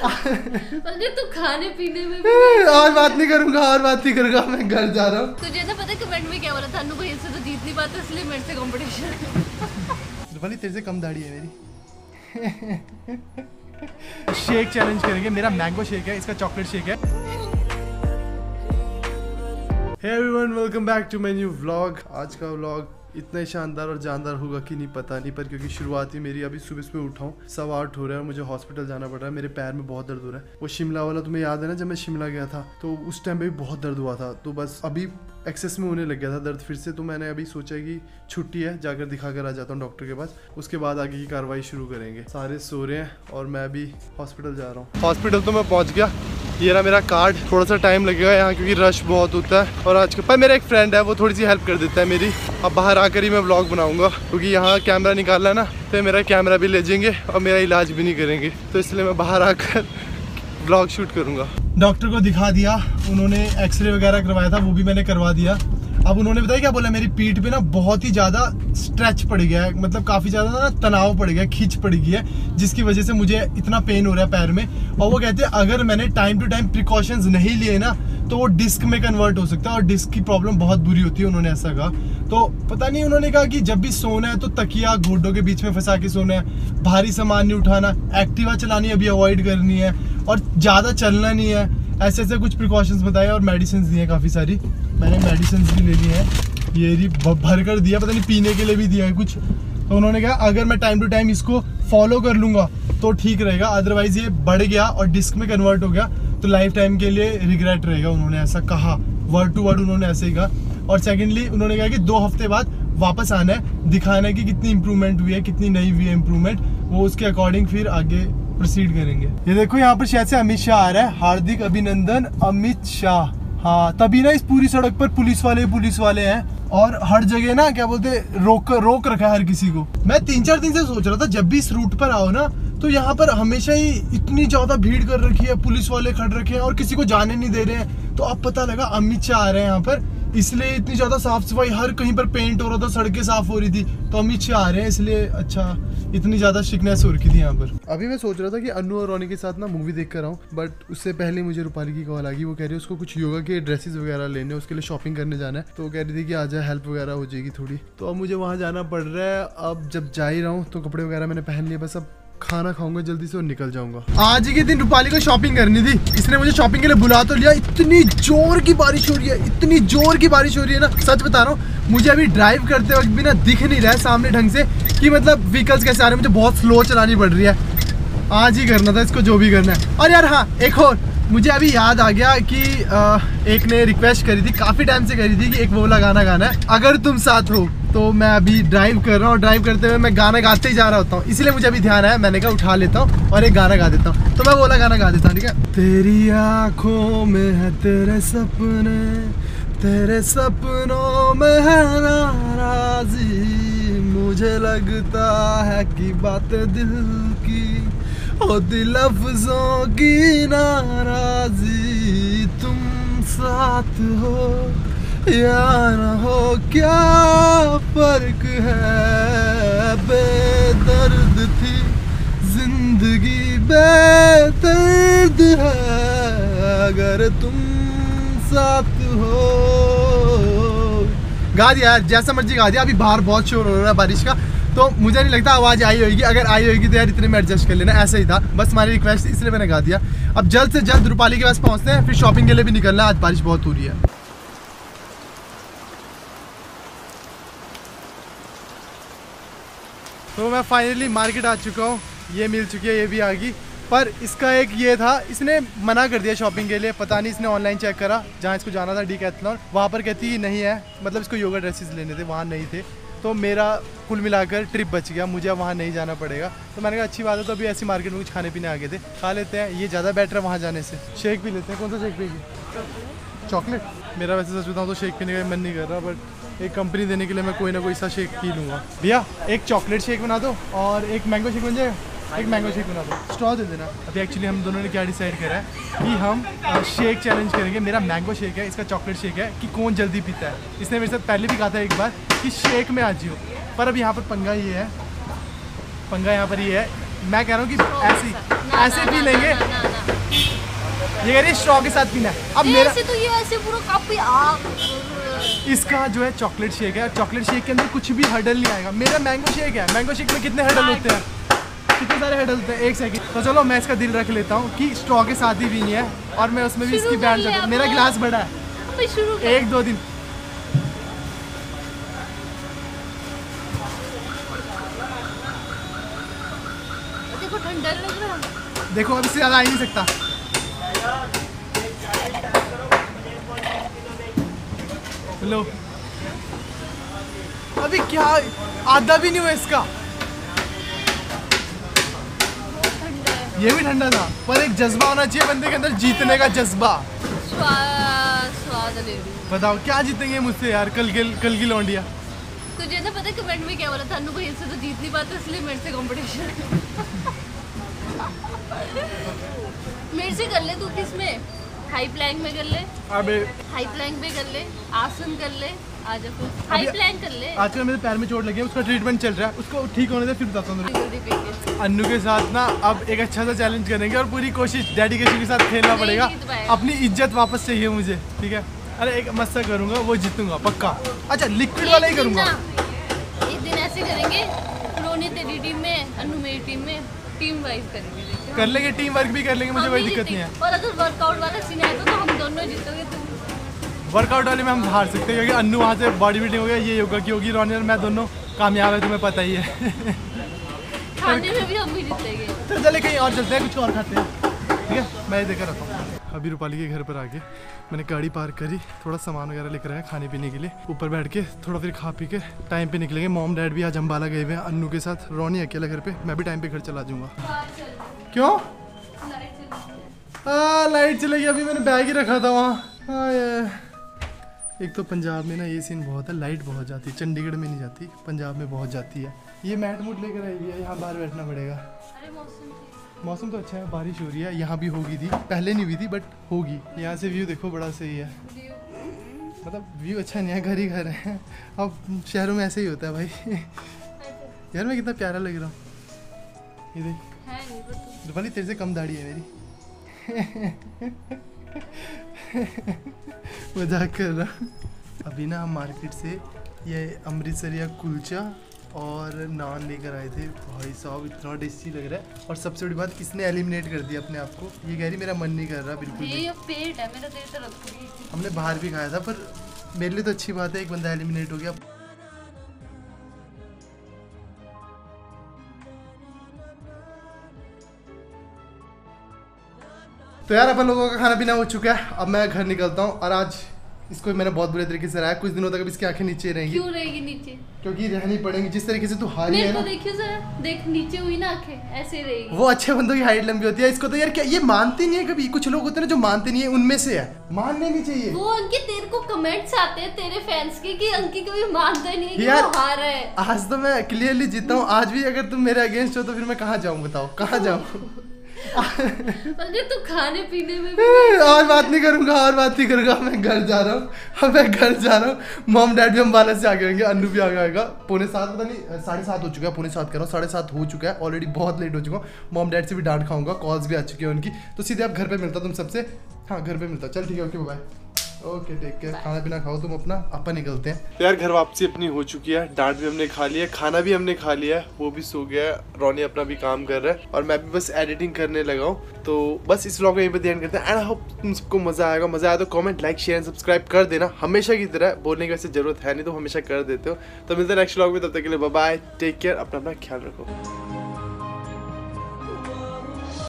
तू खाने पीने में और बात नहीं करूंगा मैं घर जा रहा हूँ। तुझे तो पता है कमेंट में क्या बोला था, भाई इससे तो जीत नहीं पाते इसलिए मेरे से कंपटीशन। रूपाली तेरे से कम दाढ़ी है मेरी। शेक चैलेंज करेंगे, मेरा मैंगो शेक है, इसका चॉकलेट शेक है। Hey everyone, welcome back to my new vlog। आज का व्लॉग इतना ही शानदार और जानदार होगा कि नहीं पता नहीं, पर क्योंकि शुरुआत ही मेरी अभी सुबह उठा हूँ, 8:15 हो रहा है और मुझे हॉस्पिटल जाना पड़ रहा है। मेरे पैर में बहुत दर्द हो रहा है। वो शिमला वाला तुम्हें याद है ना, जब मैं शिमला गया था तो उस टाइम पे भी बहुत दर्द हुआ था, तो बस अभी एक्सेस में होने लग गया था दर्द फिर से। तो मैंने अभी सोचा कि छुट्टी है, जाकर दिखा कर आ जाता हूँ डॉक्टर के पास, उसके बाद आगे की कार्रवाई शुरू करेंगे। सारे सो रहे हैं और मैं अभी हॉस्पिटल जा रहा हूँ। हॉस्पिटल तो मैं पहुँच गया, ये रहा मेरा कार्ड। थोड़ा सा टाइम लगेगा यहाँ क्योंकि रश बहुत होता है, और आज के पर मेरा एक फ्रेंड है वो थोड़ी सी हेल्प कर देता है मेरी। अब बाहर आकर ही मैं व्लॉग बनाऊंगा क्योंकि यहाँ कैमरा निकालना है ना, तो मेरा कैमरा भी ले जाएंगे और मेरा इलाज भी नहीं करेंगे, तो इसलिए मैं बाहर आकर व्लॉग शूट करूंगा। डॉक्टर को दिखा दिया, उन्होंने एक्सरे वगैरह करवाया था, वो भी मैंने करवा दिया। अब उन्होंने बताया क्या बोला, मेरी पीठ पे ना बहुत ही ज़्यादा स्ट्रेच पड़ गया है, मतलब काफ़ी ज़्यादा ना तनाव पड़ गया, खींच पड़ गई है, जिसकी वजह से मुझे इतना पेन हो रहा है पैर में। और वो कहते हैं अगर मैंने टाइम टू टाइम प्रिकॉशंस नहीं लिए ना तो वो डिस्क में कन्वर्ट हो सकता है, और डिस्क की प्रॉब्लम बहुत बुरी होती है, उन्होंने ऐसा कहा। तो पता नहीं, उन्होंने कहा कि जब भी सोना है तो तकिया घोटों के बीच में फंसा के सोना है, भारी सामान नहीं उठाना, एक्टिवा चलानी अभी अवॉइड करनी है, और ज़्यादा चलना नहीं है। ऐसे ऐसे कुछ प्रिकॉशंस बताए और मेडिसिन दी हैं काफ़ी सारी। मैंने मेडिसिन भी ले ली हैं, ये भी भर कर दिया, पता नहीं पीने के लिए भी दिया है कुछ। तो उन्होंने कहा अगर मैं टाइम टू टाइम इसको फॉलो कर लूँगा तो ठीक रहेगा, अदरवाइज़ ये बढ़ गया और डिस्क में कन्वर्ट हो गया तो लाइफ टाइम के लिए रिग्रेट रहेगा। उन्होंने ऐसा कहा, वर्ड टू वर्ड उन्होंने ऐसे ही कहा। और सेकेंडली उन्होंने कहा कि 2 हफ्ते बाद वापस आना है, दिखाना है कि कितनी इंप्रूवमेंट हुई है, कितनी नहीं हुई है इंप्रूवमेंट, वो उसके अकॉर्डिंग फिर आगे प्रोसीड करेंगे। ये देखो यहाँ पर शायद से अमित शाह आ रहा है, हार्दिक अभिनंदन अमित शाह। हाँ, तभी ना इस पूरी सड़क पर पुलिस वाले हैं, और हर जगह ना क्या बोलते रोक रखा है हर किसी को। मैं 3-4 दिन से सोच रहा था जब भी इस रूट पर आओ ना तो यहाँ पर हमेशा ही इतनी ज्यादा भीड़ कर रखी है, पुलिस वाले खड़ रखे हैं और किसी को जाने नहीं दे रहे हैं। तो अब पता लगा अमित शाह आ रहे हैं यहाँ पर, इसलिए इतनी ज्यादा साफ सफाई, हर कहीं पर पेंट हो रहा था, सड़कें साफ हो रही थी, तो अमित शाह आ रहे हैं इसलिए अच्छा इतनी ज्यादा स्ट्रिक्टनेस हो रखी थी यहाँ पर। अभी मैं सोच रहा था कि अनु और रोनी के साथ ना मूवी देख कर आऊँ, बट उससे पहले मुझे रूपाली की कॉल आ गई। वो कह रही है उसको कुछ योगा के ड्रेसेस वगैरह लेने, उसके लिए शॉपिंग करने जाना है, तो वो कह रही थी कि आ जाए, हेल्प वगैरह हो जाएगी थोड़ी। तो अब मुझे वहाँ जाना पड़ रहा है। अब जब जा ही रहा हूँ तो कपड़े वगैरह मैंने पहन लिए, बस अब खाना खाऊंगा जल्दी से और निकल जाऊंगा। आज ही के दिन रूपाली को शॉपिंग करनी थी, इसने मुझे शॉपिंग के लिए बुला तो लिया। इतनी जोर की बारिश हो रही है, इतनी जोर की बारिश हो रही है ना, सच बता रहा हूँ, मुझे अभी ड्राइव करते वक्त भी ना दिख नहीं रहा है सामने ढंग से कि मतलब व्हीकल्स कैसे आ रहे हैं, मुझे बहुत स्लो चलानी पड़ रही है। आज ही करना था इसको जो भी करना है। और यार हाँ, एक और मुझे अभी याद आ गया कि एक ने रिक्वेस्ट करी थी, काफ़ी टाइम से करी थी कि एक वो वाला गाना गाना है, अगर तुम साथ हो। तो मैं अभी ड्राइव कर रहा हूँ, ड्राइव करते हुए मैं गाना गाते ही जा रहा होता हूँ, इसलिए मुझे अभी ध्यान आया, मैंने कहा उठा लेता हूँ और एक गाना गा देता हूँ। तो मैं वो वाला गाना गा देता हूँ, ठीक है। तेरी आँखों में है तेरे सपने, तेरे सपनों में है नाराज़ी, मुझे लगता है कि बातें दिल की होती लफ्जों की नाराज़ी, तुम साथ हो या न हो क्या फर्क है, बेदर्द थी जिंदगी बेदर्द है, अगर तुम साथ हो। गा दिया यार, जैसा मर्जी गा दिया। अभी बाहर बहुत शोर हो रहा है बारिश का, तो मुझे नहीं लगता आवाज़ आई होगी, अगर आई होगी तो यार इतने में एडजस्ट कर लेना, ऐसा ही था, बस हमारी रिक्वेस्ट इसलिए मैंने गा दिया। अब जल्द से जल्द रूपाली के पास पहुँचते हैं, फिर शॉपिंग के लिए भी निकलना है, आज बारिश बहुत हो रही है। तो मैं फाइनली मार्केट आ चुका हूँ, ये मिल चुकी है, ये भी आ गई, पर इसका एक ये था, इसने मना कर दिया शॉपिंग के लिए। पता नहीं, इसने ऑनलाइन चेक करा जहाँ इसको जाना था डीकैथलॉन, वहाँ पर कहती नहीं है, मतलब इसको योगा ड्रेसेस लेने थे, वहाँ नहीं थे। तो मेरा कुल मिलाकर ट्रिप बच गया, मुझे वहाँ नहीं जाना पड़ेगा। तो मैंने कहा अच्छी बात है, तो अभी ऐसी मार्केट में कुछ खाने पीने आ गए थे, खा लेते हैं, ये ज़्यादा बेटर है वहाँ जाने से। शेक भी लेते हैं, कौन सा शेक पिएगी? चॉकलेट। मेरा वैसे सच बताऊँ तो शेक पीने का मन नहीं कर रहा, बट एक कंपनी देने के लिए मैं कोई ना कोई सा शेक पी लूँगा। भैया एक चॉकलेट शेक बना दो और एक मैंगो शेक बन जाएगा। एक मैंगो शेक बना दो, स्ट्रॉ दे देना। अभी एक्चुअली हम दोनों ने क्या डिसाइड करा है कि हम शेक चैलेंज करेंगे। मेरा मैंगो शेक है, इसका चॉकलेट शेक है, कि कौन जल्दी पीता है। इसने मेरे साथ पहले भी कहा था एक बार कि शेक में आ जियो, पर अब यहाँ पर पंगा ये है, पंगा यहाँ पर ये है, मैं कह रहा हूँ कि ऐसे पी लेंगे ये कह रही है स्ट्रॉ के साथ पीना है। अब मेरा ऐसे तो ये ऐसे पूरा कप ही इसका जो है चॉकलेट शेक है, चॉकलेट शेक के अंदर कुछ भी हर्डल नहीं आएगा। मेरा मैंगो शेक है, मैंगो शेक में कितने हर्डल होते हैं, कितने सारे हर्डल होते हैं। एक सेकंड, तो चलो मैं इसका दिल रख लेता हूँ कि स्ट्रॉ के साथ ही पीनी है और मैं उसमें भी इसकी बैंड करता हूँ। मेरा गिलास बड़ा है, शुरू 1-2 दिन। देखो ठंडा लग रहा है। देखो अब इससे ज़्यादा आ ही नहीं सकता। लो अभी क्या आधा भी नहीं हुआ इसका। ये भी ठंडा था, पर एक जज्बा होना चाहिए बंदे के अंदर, जीतने का जज्बा। स्वाद ले रही हूँ। बताओ क्या जीतेंगे मुझसे यार, कल की लौंडिया। तुझे ना पता कमेंट में क्या बोला था, अन्नू भाई इससे तो जीत नहीं पाते इसलिए मेरे से कंपटीशन। मेरे से कर ले तू, किसमें? हाई प्लैंक में कर ले। अबे हाई प्लैंक में कर ले, आसन कर ले, आजा फिर हाई प्लैंक कर ले। आजकल मेरे पैर में चोट लगी है, उसका ट्रीटमेंट चल रहा है, उसको ठीक होने से फिर बताता हूँ। जल्दी पीके। अन्नू के साथ ना अब एक अच्छा सा चैलेंज करेंगे और पूरी कोशिश डेडिकेशन के साथ खेलना पड़ेगा। जीत पाएगा। अपनी इज्जत वापस चाहिए मुझे, ठीक है? अरे एक मस्सा करूंगा, वो जीतूंगा पक्का। अच्छा लिक्विड वाला ही करूंगा। एक दिन ऐसे करेंगे, रोनी तेरी टीम में, अन्नू मेरी टीम में, टीम वाइज करेंगे। कर लेंगे, टीम वर्क भी कर लेंगे, मुझे कोई दिक्कत नहीं है। और अगर वर्कआउट वाला सीन है तो हम दोनों जीतोगे तुम। वर्कआउट वाले में हम हार सकते हैं क्योंकि अन्नू वहाँ से बॉडी बिल्डिंग हो गया, ये योगा की होगी, रोनी और मैं दोनों कामयाब है, तुम्हें पता ही है। खाने में भी हम ही जीतेंगे। तो चले कहीं और चलते हैं, कुछ और खाते हैं, ठीक है? मैं देखकर रहता हूँ। अभी रूपाली के घर पर आके मैंने गाड़ी पार्क करी, थोड़ा सामान वगैरह लेकर आया खाने पीने के लिए, ऊपर बैठ के थोड़ा फिर खा पी के टाइम पे निकलेंगे। मॉम डैड भी आज अम्बाला गए हुए हैं अन्नू के साथ, रोनी अकेला घर पे, मैं भी टाइम पे घर चला जाऊँगा। क्यों? लाइट चलेगी, अभी मैंने बैग ही रखा था वहाँ। एक तो पंजाब में ना ये सीन बहुत है, लाइट बहुत जाती है, चंडीगढ़ में नहीं जाती, पंजाब में बहुत जाती है। ये मैट मूट लेकर आई है, यहाँ बाहर बैठना पड़ेगा। मौसम तो अच्छा है, बारिश हो रही है, यहाँ भी होगी थी, पहले नहीं हुई थी बट होगी। यहाँ से व्यू देखो बड़ा सही है, मतलब व्यू अच्छा नहीं है, घर ही घर है। अब शहरों में ऐसे ही होता है भाई। यार मैं कितना प्यारा लग रहा हूँ, ये देख। रूपाली तेरे से कम दाढ़ी है मेरी। मजाक कर रहा। अभी ना हम मार्केट से ये अमृतसरिया कुलचा और नान लेकर आए थे, भाई साहब इतना टेस्टी लग रहा है। और सबसे बड़ी बात, किसने एलिमिनेट कर दिया अपने आप को, ये कह रही मेरा मन नहीं कर रहा बिल्कुल भी। ये पेट है मेरा, देर से रखूंगी। हमने बाहर भी खाया था, पर मेरे लिए तो अच्छी बात है, एक बंदा एलिमिनेट हो गया। तो यार अपन लोगों का खाना पीना हो चुका है, अब मैं घर निकलता हूँ। और आज इसको मैंने बहुत बुरे तरीके से रहा है, कुछ दिनों तक अब इसकी आंखें नीचे रहेंगी। क्यों रहेगी नीचे? क्योंकि रहनी पड़ेंगी, जिस तरीके से तू हारी है ना। देखियो जरा, देख नीचे हुई ना आंखें, ऐसे रहेगी। वो अच्छे बंदों की हाइट लंबी होती है, इसको तो यार क्या ये मानती नहीं है कभी। कुछ लोग होते हैं ना जो मानते नहीं है, उनमें से है, मानने नहीं चाहिए। वो अंकित तेरे को कमेंट्स आते हैं तेरे फैंस के कि अंकित कभी मानता नहीं है कि यार, वो हार है। आज तो मैं क्लियरली जीता हूँ, आज भी अगर तुम मेरे अगेंस्ट हो तो फिर मैं कहाँ जाऊँ, बताओ कहाँ जाऊँ? अरे तू खाने पीने में और बात नहीं करूंगा, मैं घर जा रहा हूँ। मॉम डैड भी अम्बाला से आ गए होंगे, अन्नू भी आ गया होगा। 6:45 पता नहीं 7:30 हो चुका है, 6:45 कर रहा हूँ, 7:30 हो चुका है ऑलरेडी, बहुत लेट हो चुका हूँ। मॉम डैड से भी डांट खाऊंगा, कॉल्स भी आ चुकी है उनकी। तो सीधे अब घर पे मिलता तुम सबसे। हाँ घर पे मिलता, चल ठीक है, okay bye. Okay take care, खाना पीना खाओ तुम अपना, अपन निकलते हैं। यार घर वापसी अपनी हो चुकी है, डांट भी हमने खा लिया, खाना भी हमने खा लिया, वो भी सो गया, रोनी अपना भी काम कर रहा है और मैं भी बस एडिटिंग करने लगा हूँ। तो बस इस व्लॉग को यहीं पे ध्यान करते हैं एंड आई होप तुम सबको मजा आएगा। मजा आया तो comment, like, share and subscribe कर देना, हमेशा की तरह। बोलने की वैसे जरूरत है नहीं, तो हमेशा कर देते हो। तो मिलते हैं नेक्स्ट व्लॉग में, तब तक के लिए बाय बाय, टेक केयर, अपना ख्याल रखो।